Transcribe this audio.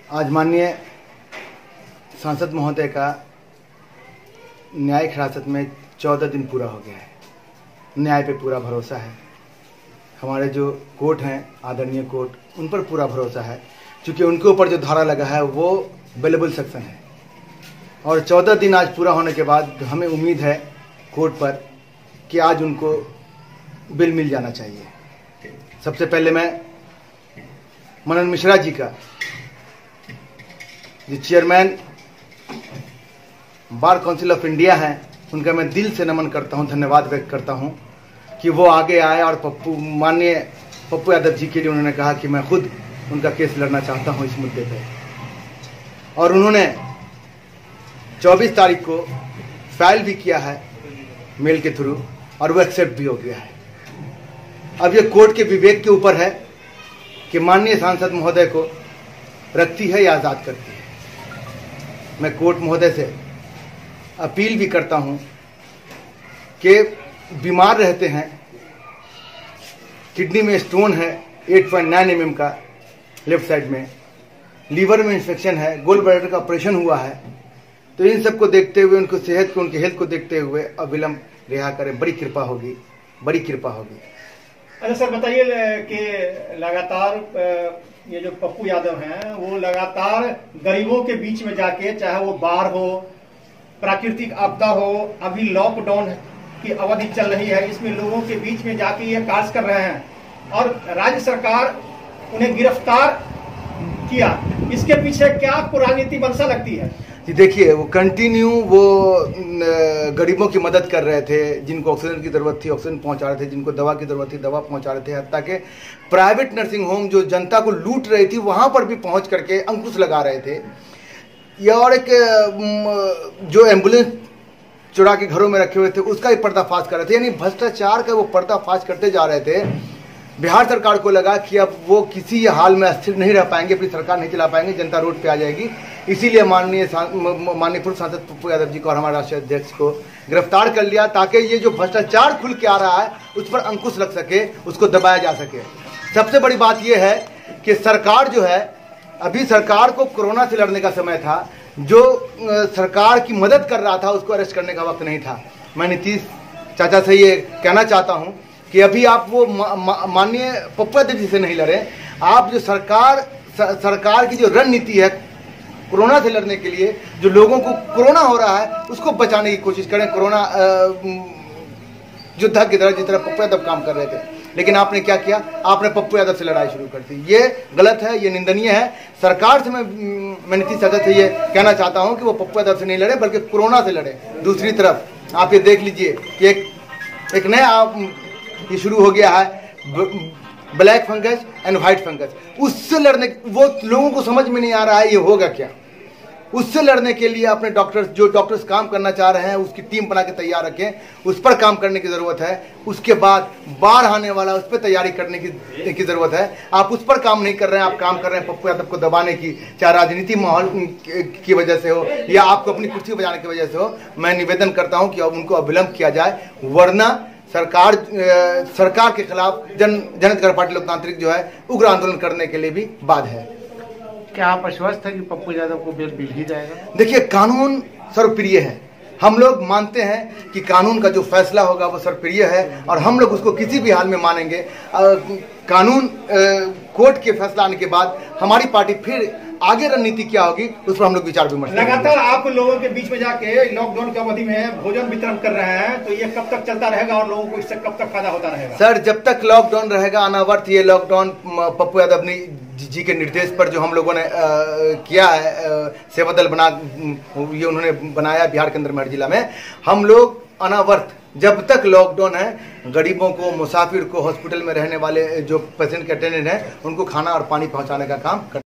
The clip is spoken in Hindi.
आज माननीय सांसद महोदय का न्यायिक हिरासत में 14 दिन पूरा हो गया है। न्याय पे पूरा भरोसा है। हमारे जो कोर्ट हैं, आदरणीय कोर्ट, उन पर पूरा भरोसा है, क्योंकि उनके ऊपर जो धारा लगा है वो बेलेबल सेक्शन है। और 14 दिन आज पूरा होने के बाद हमें उम्मीद है कोर्ट पर कि आज उनको बिल मिल जाना चाहिए। सबसे पहले मैं मनन मिश्रा जी का, जो chairman Bar Council of India हैं, उनका मैं दिल से नमन करता हूं, धन्यवाद व्यक्त करता हूं कि वो आगे आए और माननीय पप्पू यादव जी के लिए उन्होंने कहा कि मैं खुद उनका केस लड़ना चाहता हूं इस मुद्दे पे। और उन्होंने 24 तारीख को फाइल भी किया है मेल के थ्रू, और वो एक्सेप्ट भी हो गया है। अब ये कोर्ट के विवेक के ऊपर है कि माननीय सांसद महोदय को रखती है या आज़ाद करती है। मैं कोर्ट महोदय से अपील भी करता हूं कि बीमार रहते हैं, किडनी में स्टोन है 8.9 mm का लेफ्ट साइड में, लीवर में इन्फेक्शन है, गोल ब्लैडर का ऑपरेशन हुआ है, तो इन सब को देखते हुए, उनको सेहत को, उनकी हेल्थ को देखते हुए अविलंब रिहा करें। बड़ी कृपा होगी, बड़ी कृपा होगी। अच्छा सर, बताइए कि लगातार ये जो पप्पू यादव हैं वो लगातार गरीबों के बीच में जाके, चाहे वो बाढ़ हो, प्राकृतिक आपदा हो, अभी लॉकडाउन की अवधि चल रही है, इसमें लोगों के बीच में जाके ये कार्य कर रहे हैं और राज्य सरकार उन्हें गिरफ्तार किया। इसके पीछे क्या आपको राजनीति मंशा लगती है? जी देखिए, वो कंटिन्यू वो गरीबों की मदद कर रहे थे, जिनको ऑक्सीजन की ज़रूरत थी ऑक्सीजन पहुंचा रहे थे, जिनको दवा की ज़रूरत थी दवा पहुंचा रहे थे, हत्ता के प्राइवेट नर्सिंग होम जो जनता को लूट रही थी वहां पर भी पहुंच करके अंकुश लगा रहे थे। या और एक जो एम्बुलेंस चुरा के घरों में रखे हुए थे उसका भी पर्दाफाश कर रहे थे। यानी भ्रष्टाचार का वो पर्दाफाश करते जा रहे थे। बिहार सरकार को लगा कि अब वो किसी हाल में अस्थिर नहीं रह पाएंगे, अपनी सरकार नहीं चला पाएंगे, जनता रोड पे आ जाएगी। इसीलिए माननीय पूर्व सांसद पप्पू यादव जी को और हमारे राष्ट्रीय अध्यक्ष को गिरफ्तार कर लिया, ताकि ये जो भ्रष्टाचार खुल के आ रहा है उस पर अंकुश लग सके, उसको दबाया जा सके। सबसे बड़ी बात यह है कि सरकार जो है, अभी सरकार को कोरोना से लड़ने का समय था, जो सरकार की मदद कर रहा था उसको अरेस्ट करने का वक्त नहीं था। मैं नीतीश चाचा से ये कहना चाहता हूँ कि अभी आप वो माननीय पप्पू यादव जी से नहीं लड़े, आप जो सरकार की जो रणनीति है कोरोना से लड़ने के लिए, जो लोगों को कोरोना हो रहा है उसको बचाने की कोशिश करें, कोरोना योद्धा की तरह, जिस तरह पप्पू यादव काम कर रहे थे। लेकिन आपने क्या किया? आपने पप्पू यादव से लड़ाई शुरू कर दी। ये गलत है, ये निंदनीय है। सरकार से मैं नीतीश चाचा से ये कहना चाहता हूँ कि वो पप्पू यादव से नहीं लड़े, बल्कि कोरोना से लड़े। दूसरी तरफ आप ये देख लीजिए कि एक नया ये शुरू हो गया है, black fungus and white fungus. उससे लड़ने, वो लोगों को समझ में नहीं आ रहा है ये होगा क्या। उससे लड़ने के लिए अपने डॉक्टर्स, जो डॉक्टर्स काम करना चाह रहे हैं, उसकी टीम बना के तैयार रखें, उस पर काम करने की ज़रूरत है। उसके बाद बाढ़ आने वाला, उस पर तैयारी करने की ज़रूरत है। आप उस पर काम नहीं कर रहे हैं, आप काम कर रहे हैं पप्पू यादव को दबाने की, चाहे राजनीति माहौल की वजह से हो या आपको अपनी कुर्सी बजाने की वजह से हो। मैं निवेदन करता हूँ कि अब उनको अविलंब किया जाए, वरना सरकार के खिलाफ जनता पार्टी लोकतांत्रिक जो है उग्र आंदोलन करने के लिए भी बाध्य है। क्या आप आश्वस्त है कि पप्पू यादव को बेल मिल ही जाएगा? देखिए, कानून सर्वप्रिय है। हम लोग मानते हैं कि कानून का जो फैसला होगा वो सर्वप्रिय है और हम लोग उसको किसी भी हाल में मानेंगे। कानून कोर्ट के फैसला आने के बाद हमारी पार्टी फिर आगे रणनीति क्या होगी उस पर हम लोग विचार विमर्श करेंगे। लगातार आप लोगों के बीच में जाके लॉकडाउन की अवधि में भोजन वितरण कर रहे हैं, तो ये कब तक चलता रहेगा और लोगों को इससे कब तक फायदा होता रहेगा? सर, जब तक लॉकडाउन रहेगा, अनावर्त ये लॉकडाउन पप्पू यादव जी के निर्देश पर जो हम लोगों ने किया है, सेवा दल ये उन्होंने बनाया बिहार के अंदर मेरठ जिला में, हम लोग अनावर्त जब तक लॉकडाउन है, गरीबों को, मुसाफिर को, हॉस्पिटल में रहने वाले जो पेशेंट के अटेंडेंट हैं, उनको खाना और पानी पहुंचाने का काम